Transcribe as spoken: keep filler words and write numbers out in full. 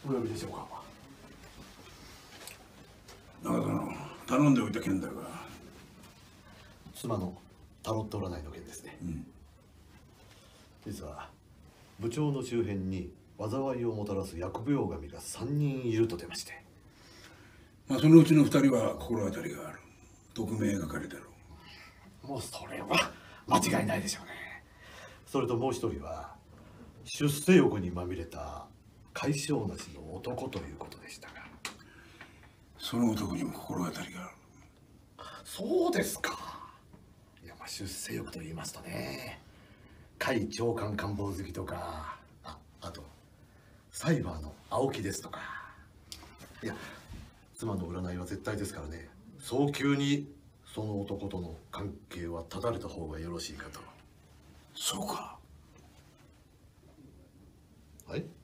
お呼びでしょうか。 中殿、頼んでおいた件だが。 妻のタロット占いの件ですね。 うん、 実は部長の周辺に災いをもたらす疫病神がさんにんいると出まして。 まあそのうちのふたりは心当たりがある。匿名係だろう。もうそれは間違いないでしょうね。それともう一人は出世欲にまみれた甲斐性なしの男ということでしたが。 その男にも心当たりがある。 そうですか。いや、まあ出世欲と言いますとね、甲斐長官官房好きとか、ああとサイバーの青木ですとか。いや、妻の占いは絶対ですからね、早急にその男との関係は断たれた方がよろしいかと。 そうか。 はい。